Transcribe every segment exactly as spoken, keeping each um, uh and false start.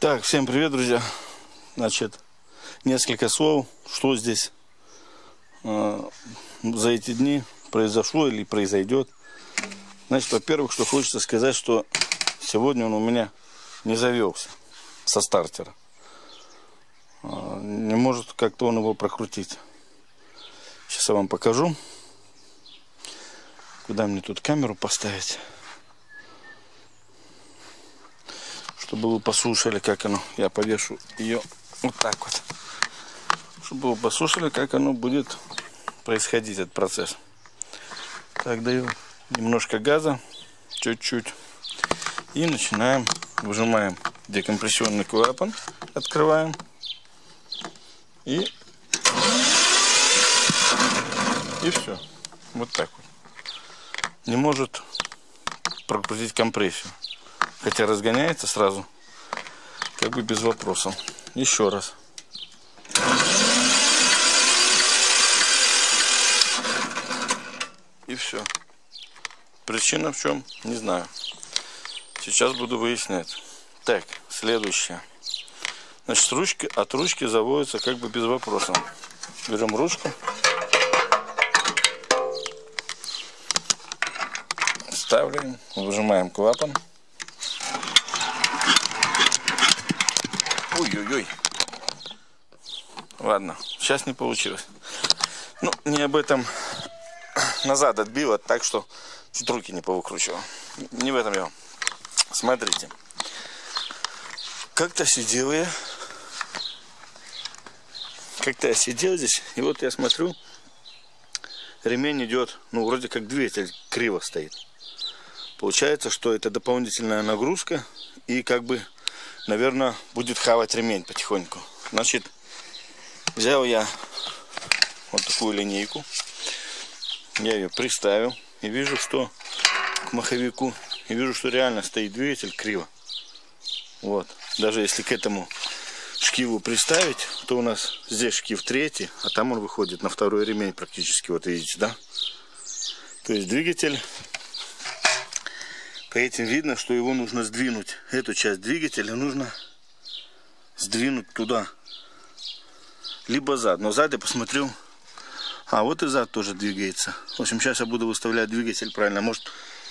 Так, всем привет, друзья. Значит, несколько слов, что здесь э, за эти дни произошло или произойдет. Значит, во-первых, что хочется сказать, что сегодня он у меня не завелся со стартера. Э, не может как-то он его прокрутить. Сейчас я вам покажу. Куда мне тут камеру поставить? Чтобы вы послушали, как оно. Я повешу ее вот так вот. Чтобы вы послушали, как оно будет происходить, этот процесс. Так, даю немножко газа, чуть-чуть. И начинаем, выжимаем декомпрессионный клапан, открываем. И, и все. Вот так вот. Не может прокрутить компрессию. Хотя разгоняется сразу, как бы без вопросов. Еще раз. И все. Причина в чем? Не знаю. Сейчас буду выяснять. Так, следующее. Значит, ручки, от ручки заводится как бы без вопросов. Берем ручку. Вставляем, выжимаем клапан. Ой-ой-ой. Ладно, сейчас не получилось. Ну, не об этом. Назад отбило, так что чуть руки не повыкручивал. Не в этом я. Смотрите. Как-то сидел я. Как-то я сидел здесь. И вот я смотрю. Ремень идет, ну, вроде как двигатель криво стоит. Получается, что это дополнительная нагрузка. И как бы, наверное, будет хавать ремень потихоньку. Значит, взял я вот такую линейку. Я ее приставил. И вижу, что к маховику. И вижу, что реально стоит двигатель криво. Вот. Даже если к этому шкиву приставить, то у нас здесь шкив третий, а там он выходит на второй ремень практически. Вот видите, да? То есть двигатель... По этим видно, что его нужно сдвинуть. Эту часть двигателя нужно сдвинуть туда. Либо зад. Но зад я посмотрел. А вот и зад тоже двигается. В общем, сейчас я буду выставлять двигатель правильно. Может,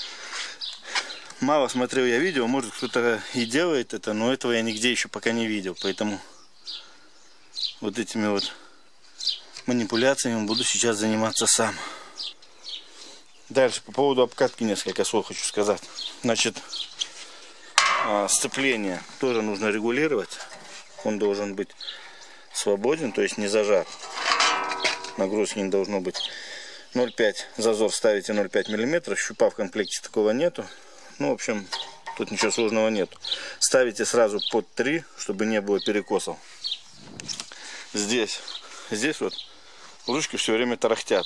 мало смотрел я видео. Может, кто-то и делает это. Но этого я нигде еще пока не видел. Поэтому вот этими вот манипуляциями буду сейчас заниматься сам. Дальше по поводу обкатки несколько слов хочу сказать. Значит, сцепление тоже нужно регулировать. Он должен быть свободен, то есть не зажат. Нагрузки не должно быть. ноль целых пять зазор ставите ноль целых пять миллиметров. Щупа в комплекте такого нету. Ну, в общем, тут ничего сложного нету. Ставите сразу под три, чтобы не было перекосов. Здесь, здесь вот ручки все время тарахтят.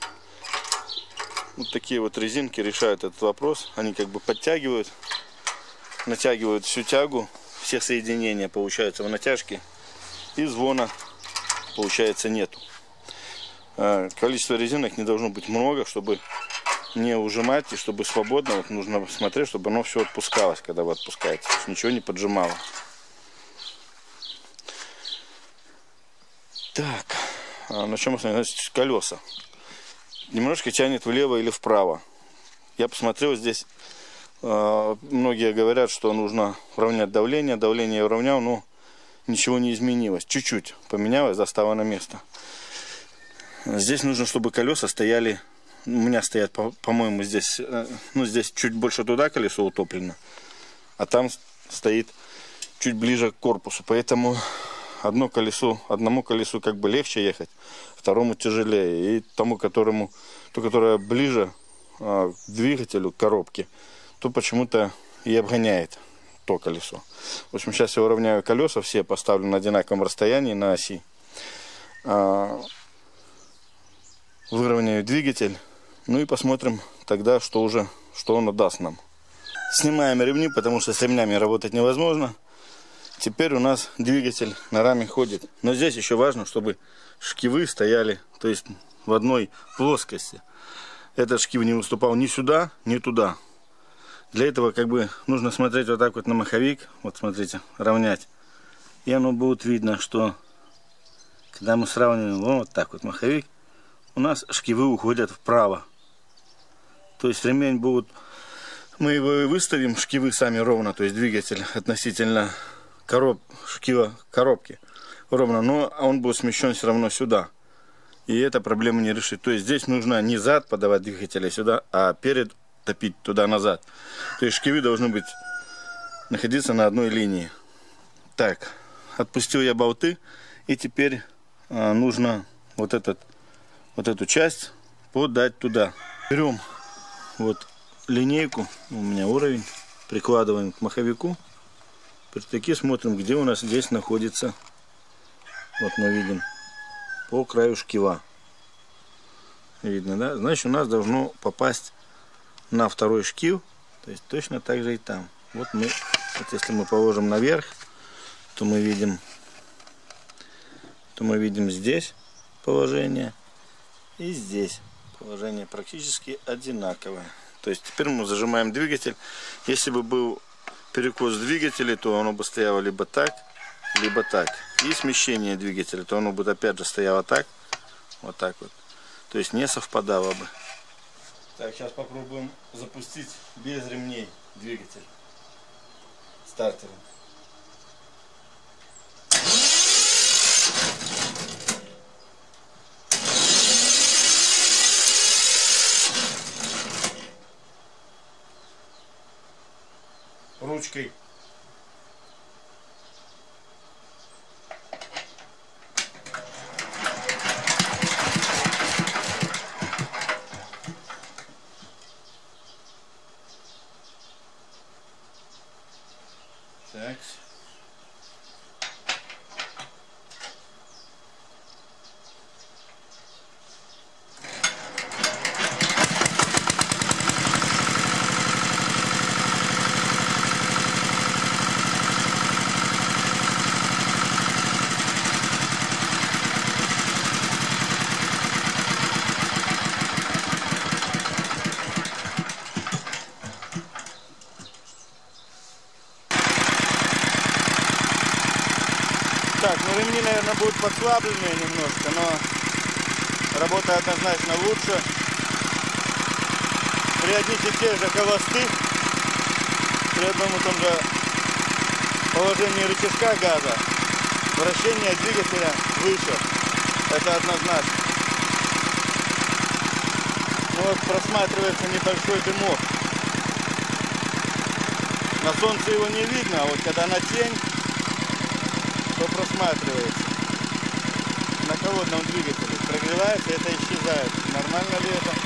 Вот такие вот резинки решают этот вопрос. Они как бы подтягивают, натягивают всю тягу, все соединения получаются в натяжке. И звона, получается, нету. Количество резинок не должно быть много, чтобы не ужимать и чтобы свободно. Вот нужно смотреть, чтобы оно все отпускалось, когда вы отпускаете. Ничего не поджимало. Так, на чем основное? Значит, колеса. Немножко тянет влево или вправо. Я посмотрел здесь, э, многие говорят, что нужно уравнять давление. Давление я уравнял, но ничего не изменилось. Чуть-чуть поменялось, застало на место. Здесь нужно, чтобы колеса стояли, у меня стоят, по-моему, здесь, э, ну здесь чуть больше туда колесо утоплено, а там стоит чуть ближе к корпусу. Поэтому одно колесо, одному колесу как бы легче ехать, второму тяжелее. И тому, которому, то, которое ближе а, к двигателю, к коробке, то почему-то и обгоняет то колесо. В общем, сейчас я уравняю колеса, все поставлю на одинаковом расстоянии на оси. А, выровняю двигатель. Ну и посмотрим тогда, что уже, что он даст нам. Снимаем ремни, потому что с ремнями работать невозможно. Теперь у нас двигатель на раме ходит. Но здесь еще важно, чтобы шкивы стояли, то есть в одной плоскости. Этот шкив не выступал ни сюда, ни туда. Для этого как бы нужно смотреть вот так вот на маховик. Вот смотрите, равнять. И оно будет видно, что когда мы сравниваем вот так вот маховик, у нас шкивы уходят вправо. То есть ремень будет, мы его выставим, шкивы сами ровно, то есть двигатель относительно короб, шкива коробки ровно, но он будет смещен все равно сюда. И эта проблема не решит. То есть здесь нужно не зад подавать двигателя сюда, а перед топить туда-назад. То есть шкивы должны быть, находиться на одной линии. Так, отпустил я болты, и теперь а, нужно вот, этот, вот эту часть подать туда. Берем вот линейку, у меня уровень, прикладываем к маховику. Таки смотрим, где у нас здесь находится. Вот мы видим по краю шкива. Видно, да? Значит, у нас должно попасть на второй шкив. То есть точно так же и там. Вот мы, вот если мы положим наверх, то мы видим, то мы видим здесь положение и здесь положение практически одинаковое. То есть теперь мы зажимаем двигатель. Если бы был перекос двигателя, то оно бы стояло либо так, либо так. И смещение двигателя, то оно бы опять же стояло так, вот так вот. То есть не совпадало бы. Так, сейчас попробуем запустить без ремней двигатель стартером. Ручкой. Так. Так, ну ремни, наверное, будут подслабленные немножко, но работа однозначно лучше. При одних и тех же холостых, при одном и том же положении рычажка газа, вращение двигателя выше. Это однозначно. Ну вот просматривается небольшой дымок. На солнце его не видно, а вот когда на тень, то просматривается. На холодном двигателе прогревается, это исчезает. Нормально ли это?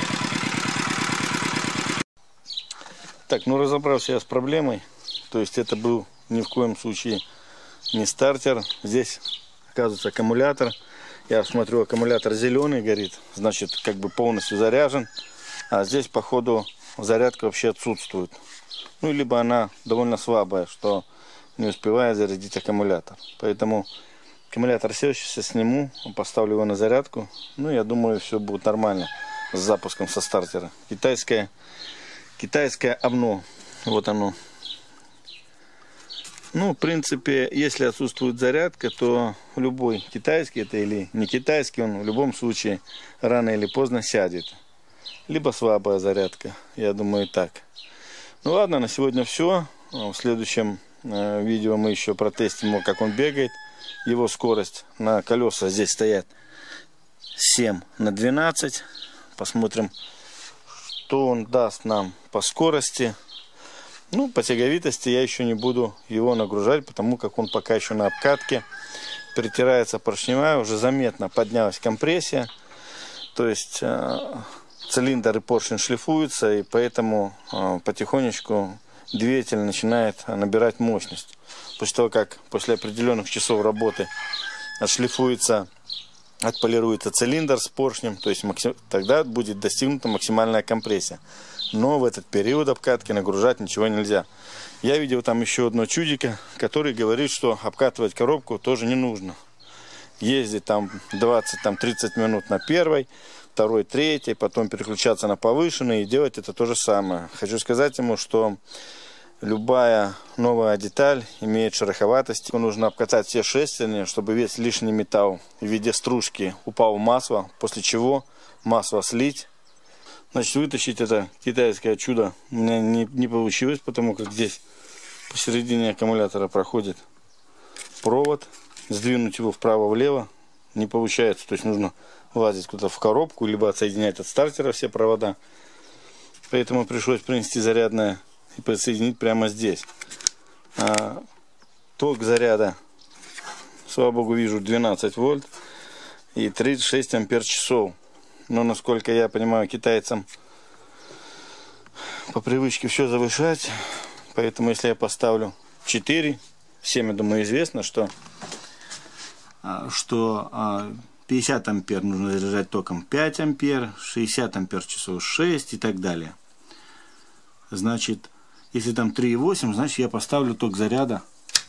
Так, ну разобрался я с проблемой. То есть это был ни в коем случае не стартер. Здесь оказывается аккумулятор. Я смотрю, аккумулятор зеленый горит, значит как бы полностью заряжен. А здесь походу зарядка вообще отсутствует. Ну либо она довольно слабая, что не успевает зарядить аккумулятор. Поэтому аккумулятор сел, сейчас сниму, поставлю его на зарядку. Ну, я думаю, все будет нормально с запуском со стартера. Китайское, китайское ОМНО. Вот оно. Ну, в принципе, если отсутствует зарядка, то любой китайский это или не китайский, он в любом случае рано или поздно сядет. Либо слабая зарядка. Я думаю, так. Ну ладно, на сегодня все. В следующем видео мы еще протестим его, как он бегает, его скорость. На колеса здесь стоят семь на двенадцать. Посмотрим, что он даст нам по скорости. Ну, по тяговитости я еще не буду его нагружать, потому как он пока еще на обкатке. Притирается поршневая, уже заметно поднялась компрессия. То есть э, цилиндр и поршень шлифуются, и поэтому э, потихонечку двигатель начинает набирать мощность. После того, как после определенных часов работы отшлифуется, отполируется цилиндр с поршнем, то есть максим... тогда будет достигнута максимальная компрессия. Но в этот период обкатки нагружать ничего нельзя. Я видел там еще одно чудико, который говорит, что обкатывать коробку тоже не нужно. Ездить там двадцать-тридцать минут на первой, второй, третий, потом переключаться на повышенный и делать это то же самое. Хочу сказать ему, что Любая новая деталь имеет шероховатость. Нужно обкатать все шестерни, чтобы весь лишний металл в виде стружки упал в масло, после чего масло слить. Значит, вытащить это китайское чудо у меня не, не получилось, потому как здесь посередине аккумулятора проходит провод. Сдвинуть его вправо-влево не получается. То есть нужно лазить куда-то в коробку, либо отсоединять от стартера все провода. Поэтому пришлось принести зарядное и подсоединить прямо здесь. А, ток заряда, слава богу, вижу двенадцать вольт и тридцать шесть ампер часов. Но, насколько я понимаю, китайцам по привычке все завышать. Поэтому, если я поставлю четыре, всем, я думаю, известно, что, что пятьдесят ампер нужно заряжать током пять ампер, шестьдесят ампер часов шесть и так далее. Значит, если там три и восемь, значит, я поставлю ток заряда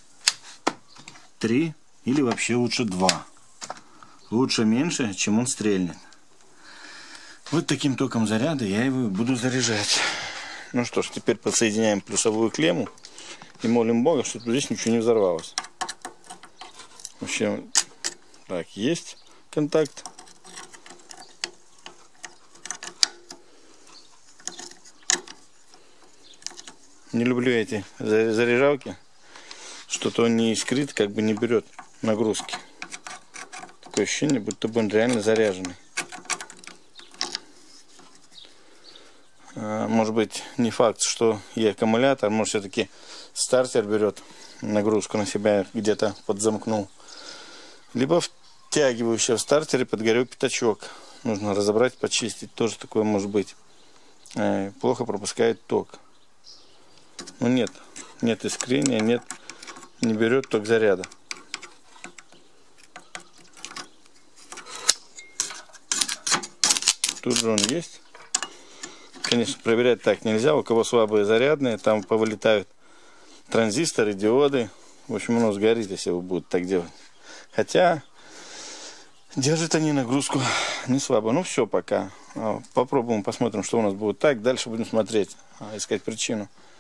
три или вообще лучше два. Лучше меньше, чем он стрельнет. Вот таким током заряда я его буду заряжать. Ну что ж, теперь подсоединяем плюсовую клемму и молим Бога, чтобы здесь ничего не взорвалось. В общем, так, есть контакт. Не люблю эти заряжалки. Что-то он не искрит, как бы не берет нагрузки. Такое ощущение, будто бы он реально заряженный. Может быть, не факт, что и аккумулятор, может, все-таки стартер берет нагрузку на себя, где-то подзамкнул. Либо втягивающий в стартере подгорел пятачок. Нужно разобрать, почистить. Тоже такое может быть. Плохо пропускает ток. Ну нет, нет искрения, нет, не берет ток заряда. Тут же он есть. Конечно, проверять так нельзя. У кого слабые зарядные, там повылетают транзисторы, диоды. В общем, оно сгорит, если вы будете так делать. Хотя держат они нагрузку не слабо. Ну все, пока. Попробуем, посмотрим, что у нас будет так. Дальше будем смотреть, искать причину.